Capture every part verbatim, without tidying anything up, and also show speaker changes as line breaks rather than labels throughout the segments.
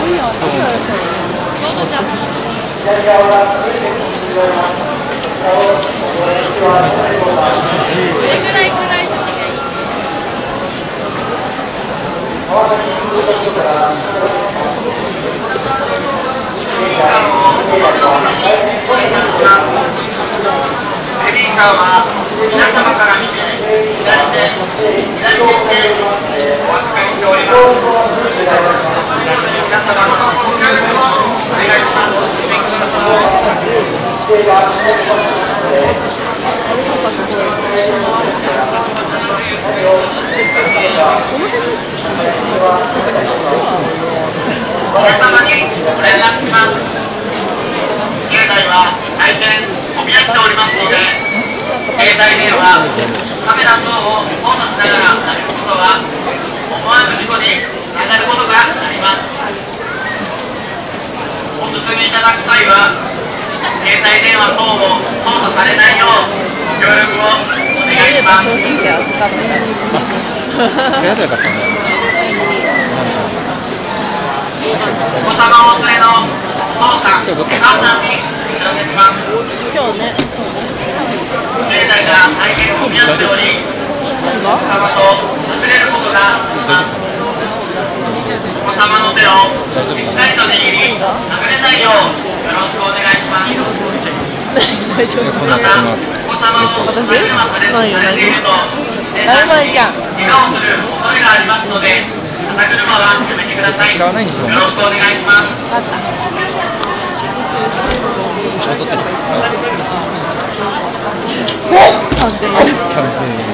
ベビーカーは皆様から見て左手、左手でお預かりしております。皆様のご協力をお願いします。皆様にご連絡します。境内は大変混み合っておりますので、携帯電話、カメラ等を操作しながら歩くことは思わぬ事故につながることがあります。お進みいただく際は、携帯電話等も操作されないようご協力をお願いします。お子様をお連れのお父さん、お母さんにお知らせします。
今日ね、
境内が大変混み合っており、お子様と訪れることができます。お子様の手をしっかりと握り、殴れないようよろしくお願いします。
大丈夫。
また、お子様をお車されていると、電車に怪我をする恐れがありますので、肩車はやめてください。よろしくお願いします。
三千円。三千円。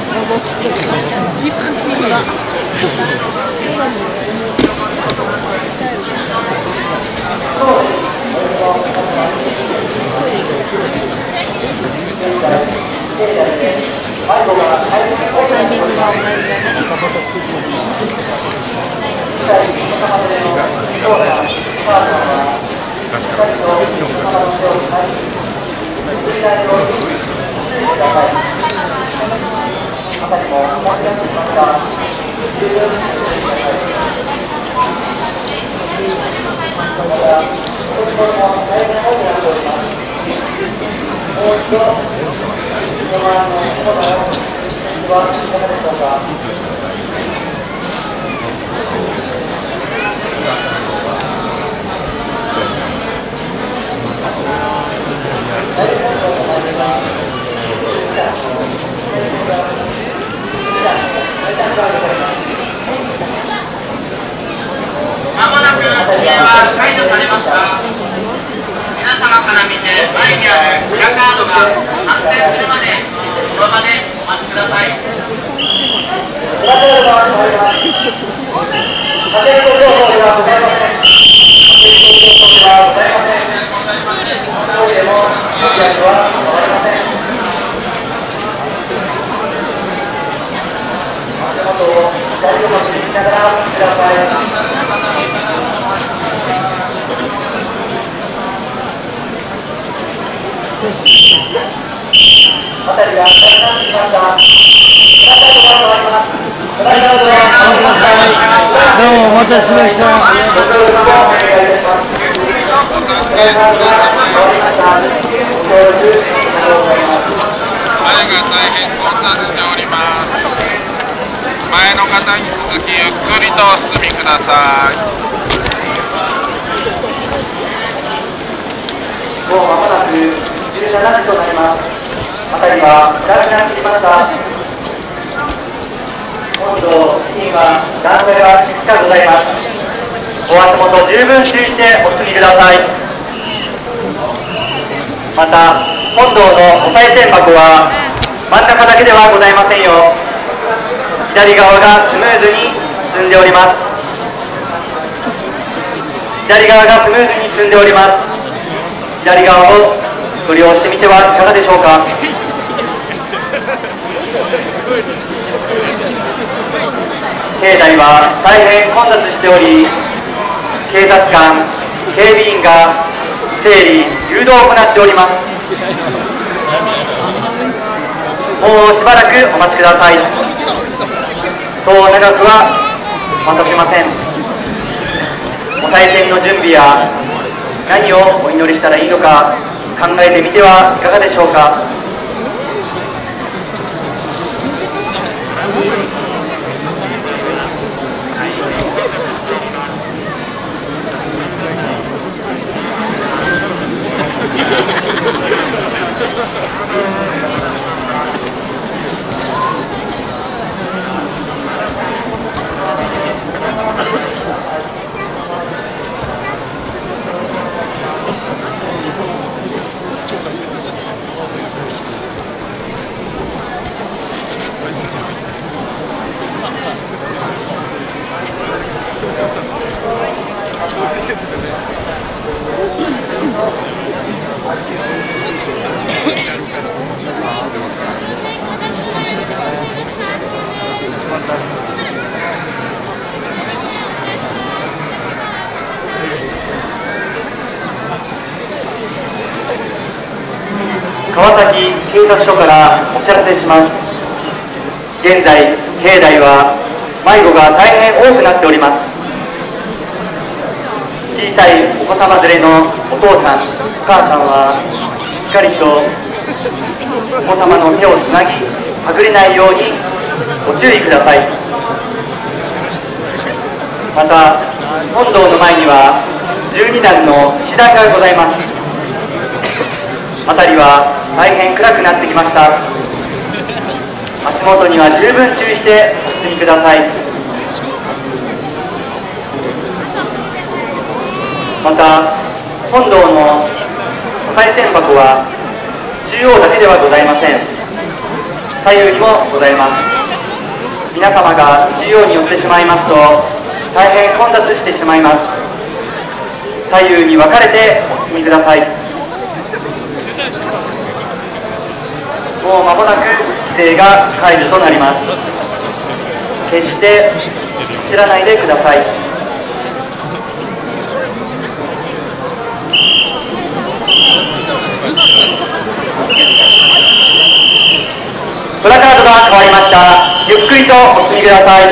タイミングが同じだね。まもなく規制は解除されますが、皆様から見て前にあるプラカードが反転するまでその場でお待ちください。
どうもお待たせしました。
前が大変混雑しております。前の方に続きゆっくりとお進みください。
もう間もなくじゅうしちじとなります。辺りは暗くなってきました。今度付近は段階が近くございます。お足元十分注意してお進みください。また本堂のお賽銭箱は真ん中だけではございませんよ。左側がスムーズに進んでおります。左側がスムーズに進んでおります。左側をご利用してみてはいかがでしょうか。境内は大変混雑しており、警察官、警備員が整理、誘導を行っております。もうしばらくお待ちください。そう長くは待たせません。
お賽銭の準備や何をお祈りしたらいいのか考えてみてはいかがでしょうか。川崎警察署からお知らせします。現在、境内は迷子が大変多くなっております。小さいお子様連れのお父さん、お母さんはしっかりとお子様の手をつなぎ、はぐれないようにご注意ください。また、本堂の前にはじゅうにだんの石段がございます。辺りは大変暗くなってきました。足元には十分注意してお進みください。また、本堂のお賽銭箱は中央だけではございません。左右にもございます。皆様が中央に寄ってしまいますと大変混雑してしまいます。左右に分かれてお進みください。もう間もなく規制が解除となります。決して走らないでください。プラカードが変わりました。ゆっくりとお進みください。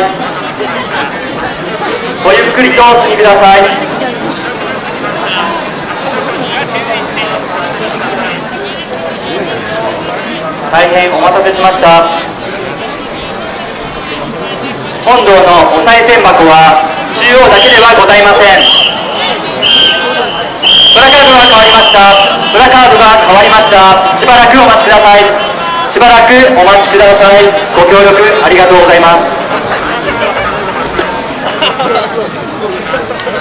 ごゆっくりとお進みください。大変お待たせしました。本堂のお賽銭箱は中央だけではございません。プラカードが変わりました。プラカードが変わりました。しばらくお待ちください。しばらくお待ちください。ご協力ありがとうございます。